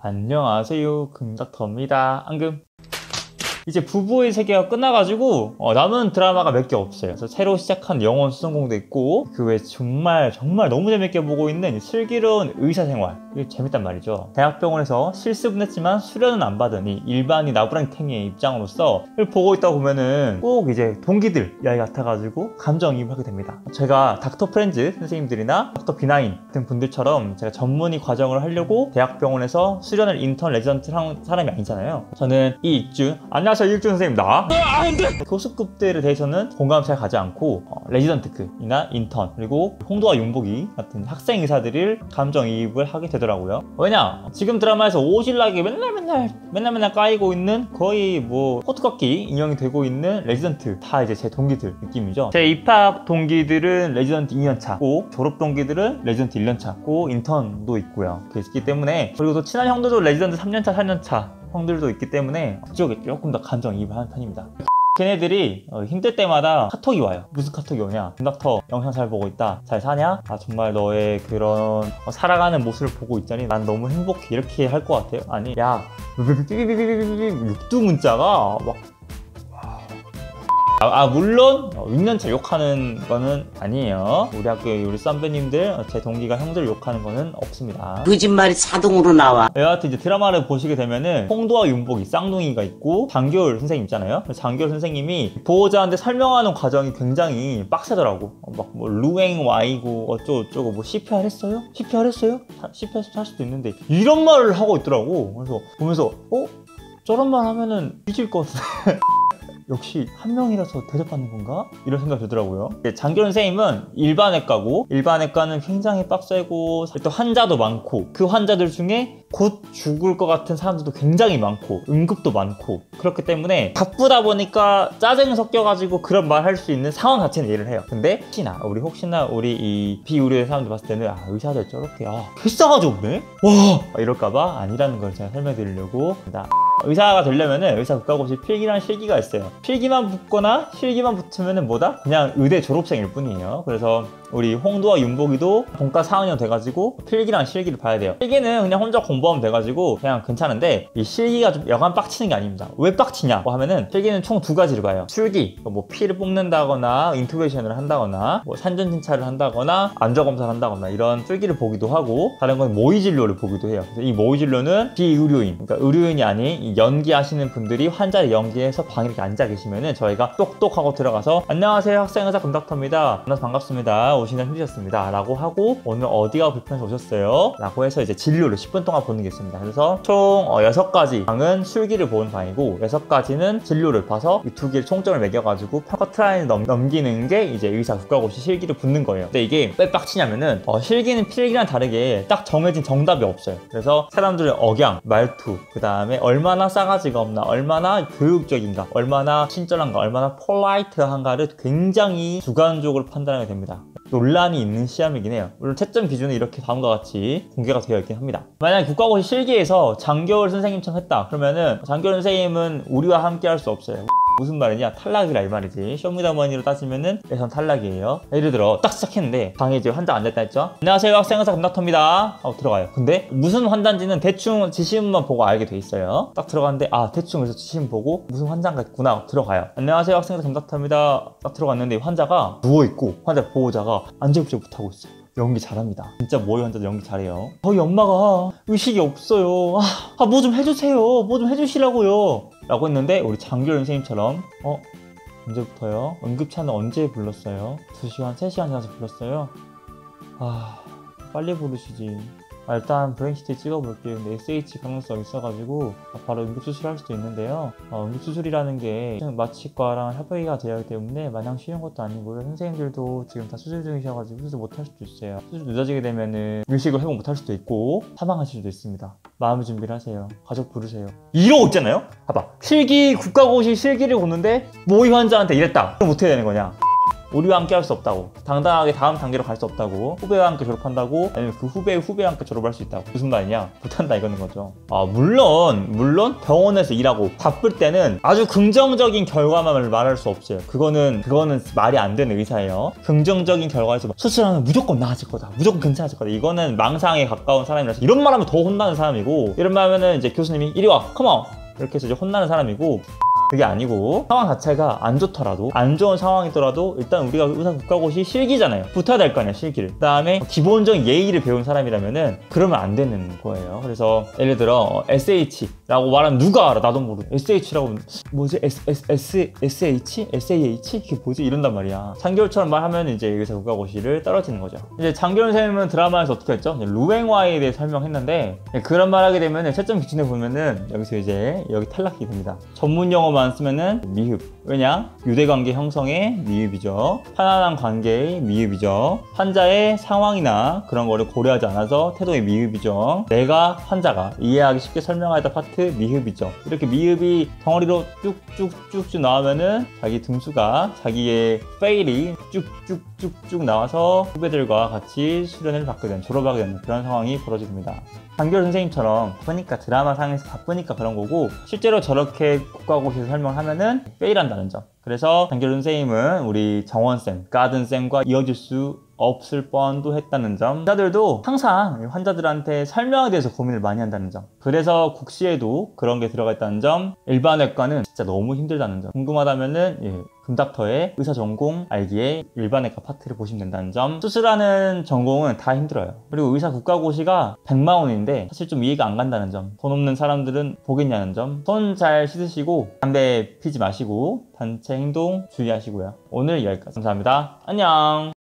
안녕하세요, 금닥터입니다. 앙금. 이제 부부의 세계가 끝나가지고 남은 드라마가 몇 개 없어요. 그래서 새로 시작한 영원 수성공도 있고, 그 외에 정말 너무 재밌게 보고 있는 슬기로운 의사생활, 이게 재밌단 말이죠. 대학병원에서 실습은 했지만 수련은 안 받은 이 일반인 나부랑탱이의 입장으로서 이걸 보고 있다 보면은 꼭 이제 동기들 이야기 같아가지고 감정이입을 하게 됩니다. 제가 닥터 프렌즈 선생님들이나 닥터 비나인 같은 분들처럼 제가 전문의 과정을 하려고 대학병원에서 수련을 인턴 레지던트를 한 사람이 아니잖아요. 저는 이익준, 안녕하세요, 이익준 선생님입니다. 교수급들에 대해서는 공감 잘 가지 않고 레지던트급이나 인턴, 그리고 홍도와 윤복이 같은 학생 의사들을 감정이입을 하게 되더라고요. 왜냐? 지금 드라마에서 오질나게 맨날 까이고 있는, 거의 뭐 호투깎이 인형이 되고 있는 레지던트, 다 이제 제 동기들 느낌이죠. 제 입학 동기들은 레지던트 2년차고, 졸업 동기들은 레지던트 1년차고, 인턴도 있고요. 그렇기 때문에, 그리고 또 친한 형들도 레지던트 3년차 4년차 형들도 있기 때문에 그쪽에 조금 더 감정이입을 하는 편입니다. 걔네들이 힘들 때마다 카톡이 와요. 무슨 카톡이 오냐? 금닥터 영상 잘 보고 있다. 잘 사냐? 아, 정말 너의 그런 살아가는 모습을 보고 있자니 난 너무 행복해. 이렇게 할 것 같아요. 아니, 야, 육두 문자가 막, 물론 6년차 욕하는 거는 아니에요. 우리 학교의 우리 선배님들, 제 동기가 형들 욕하는 거는 없습니다. 거짓말이 자동으로 나와. 여하튼 이제 드라마를 보시게 되면은 홍도와 윤복이 쌍둥이가 있고, 장교율 선생님 있잖아요. 장교율 선생님이 보호자한테 설명하는 과정이 굉장히 빡세더라고. 막 뭐 루엥 와이고 어쩌고저쩌고, 뭐 CPR 했어요? CPR 했어요? CPR 할 수도 있는데 이런 말을 하고 있더라고. 그래서 보면서 저런 말 하면은 뒤질 것 같은데 역시 한 명이라서 대접받는 건가? 이런 생각이 들더라고요. 장교련 선생님은 일반외과고, 일반외과는 굉장히 빡세고 또 환자도 많고, 그 환자들 중에 곧 죽을 것 같은 사람들도 굉장히 많고, 응급도 많고, 그렇기 때문에 바쁘다 보니까 짜증이 섞여가지고 그런 말 할 수 있는 상황 자체는 이해를 해요. 근데 혹시나 우리 이 비의료의 사람들 봤을 때는 의사들 저렇게 필사가지 없네? 와! 이럴까봐 아니라는 걸 제가 설명드리려고 합니다. 의사가 되려면은 의사 국가고시 필기랑 실기가 있어요. 필기만 붙거나 실기만 붙으면은 뭐다? 그냥 의대 졸업생일 뿐이에요. 그래서 우리 홍도와 윤복이도 본과 4학년 돼가지고 필기랑 실기를 봐야 돼요. 필기는 그냥 혼자 공부하면 돼가지고 그냥 괜찮은데, 이 실기가 좀 여간 빡치는 게 아닙니다. 왜 빡치냐고 하면은, 필기는 총 2가지를 봐요. 술기, 뭐 피를 뽑는다거나 인투베이션을 한다거나, 뭐 산전진찰을 한다거나 안저검사를 한다거나, 이런 술기를 보기도 하고, 다른 건 모의진료를 보기도 해요. 그래서 이 모의진료는 비의료인, 그러니까 의료인이 아닌 이 연기하시는 분들이 환자를 연기해서 방에 이렇게 앉아 계시면은 저희가 똑똑하고 들어가서 안녕하세요, 학생의사 금닥터입니다. 만나서 반갑습니다. 오시느라 힘드셨습니다. 라고 하고, 오늘 어디가 불편해서 오셨어요? 라고 해서 이제 진료를 10분 동안 보는 게 있습니다. 그래서 총 6가지 방은 술기를 보는 방이고, 6가지는 진료를 봐서 이 2개를 총점을 매겨가지고 커트라인을 넘기는 게 이제 의사 국가고시 실기를 붙는 거예요. 근데 이게 왜 빡치냐면은 실기는 필기랑 다르게 딱 정해진 정답이 없어요. 그래서 사람들의 억양, 말투, 그 다음에 얼마나 싸가지가 없나, 얼마나 교육적인가, 얼마나 친절한가, 얼마나 폴라이트한가를 굉장히 주관적으로 판단하게 됩니다. 논란이 있는 시험이긴 해요. 물론 채점 기준은 이렇게 다음과 같이 공개가 되어 있긴 합니다. 만약에 국가고시 실기에서 장교율 선생님처럼 했다 그러면은, 장교율 선생님은 우리와 함께 할 수 없어요. 무슨 말이냐? 탈락이라 이 말이지. 쇼미더머니로 따지면은 예선 탈락이에요. 예를 들어 딱 시작했는데 방에 이제 환자 앉았다 했죠. 안녕하세요, 학생의사 금닥터입니다 하고 들어가요. 근데 무슨 환자인지는 대충 지시문만 보고 알게 돼 있어요. 딱 들어갔는데 대충 그래서 지시문 보고 무슨 환자인가 있구나 하고 들어가요. 안녕하세요, 학생의사 금닥터입니다 딱 들어갔는데 환자가 누워있고, 환자 보호자가 안절부절 못하고 있어요. 연기 잘합니다. 진짜 모의 환자도 연기 잘해요. 저희 엄마가 의식이 없어요. 뭐 좀 해주세요. 뭐 좀 해주시라고요. 라고 했는데, 우리 장교련 선생님처럼 언제부터요? 응급차는 언제 불렀어요? 2시간, 3시간 지나서 불렀어요? 빨리 부르시지. 일단 브레인CT 찍어볼게요. 근데 SH 가능성 있어가지고 바로 응급수술할 수도 있는데요. 응급수술이라는 게 마취과랑 협의가 되어 있기 때문에 마냥 쉬운 것도 아니고요. 선생님들도 지금 다 수술 중이셔가지고 수술 못할 수도 있어요. 수술 늦어지게 되면은 의식을 회복 못할 수도 있고 사망하실 수도 있습니다. 마음의 준비를 하세요. 가족 부르세요. 이러고 있잖아요? 봐봐. 국가고시 실기를 보는데 모의 환자한테 이랬다. 그럼 어떻게 되는 거냐? 우리와 함께 할 수 없다고, 당당하게 다음 단계로 갈 수 없다고, 후배와 함께 졸업한다고, 아니면 그 후배의 후배와 함께 졸업할 수 있다고. 무슨 말이냐? 못한다 이거는 거죠. 물론 병원에서 일하고 바쁠 때는 아주 긍정적인 결과만을 말할 수 없어요. 그거는 말이 안 되는 의사예요. 긍정적인 결과에서 수술하면 무조건 나아질 거다, 무조건 괜찮아질 거다, 이거는 망상에 가까운 사람이라서 이런 말 하면 더 혼나는 사람이고, 이런 말 하면은 이제 교수님이 이리 와, 컴온, 이렇게 해서 이제 혼나는 사람이고, 그게 아니고 상황 자체가 안 좋더라도, 안 좋은 상황이더라도 일단 우리가 의사 국가고시 실기잖아요. 붙어야 될 거 아니야, 실기를. 그 다음에 기본적인 예의를 배운 사람이라면은 그러면 안 되는 거예요. 그래서 예를 들어 SH라고 말하면 누가 알아? 나도 모르고 SH라고 뭐지? SH? SAH? 이게 뭐지? 이런단 말이야. 장교처럼 말하면 이제 의사 국가고시를 떨어지는 거죠. 이제 장교 선생님은 드라마에서 어떻게 했죠? 루앵와이에 대해 설명했는데, 그런 말 하게 되면 채점 기준에 보면은 여기서 이제 여기 탈락이 됩니다. 전문 용어만 쓰면은 미흡. 왜냐? 유대관계 형성의 미흡이죠. 편안한 관계의 미흡이죠. 환자의 상황이나 그런 거를 고려하지 않아서 태도의 미흡이죠. 내가 환자가 이해하기 쉽게 설명하다 파트 미흡이죠. 이렇게 미흡이 덩어리로 쭉쭉쭉쭉 나오면은 자기 등수가, 자기의 페일이 쭉쭉쭉쭉 나와서 후배들과 같이 수련을 받게 되는, 졸업하게 되는 그런 상황이 벌어집니다. 장교 선생님처럼 바쁘니까, 드라마 상에서 바쁘니까 그런 거고, 실제로 저렇게 국가고시에서 설명하면은 페일한다는 점. 그래서 장교 선생님은 우리 정원쌤, 가든쌤과 이어질 수 없을 뻔도 했다는 점. 환자들도 항상 환자들한테 설명에 대해서 고민을 많이 한다는 점. 그래서 국시에도 그런 게 들어가 있다는 점. 일반외과는 진짜 너무 힘들다는 점. 궁금하다면은 금닥터의 의사전공 알기에 일반외과 파트를 보시면 된다는 점. 수술하는 전공은 다 힘들어요. 그리고 의사 국가고시가 100만 원인데 사실 좀 이해가 안 간다는 점. 돈 없는 사람들은 보겠냐는 점. 손 잘 씻으시고 담배 피지 마시고 단체 행동 주의하시고요. 오늘 여기까지. 감사합니다. 안녕.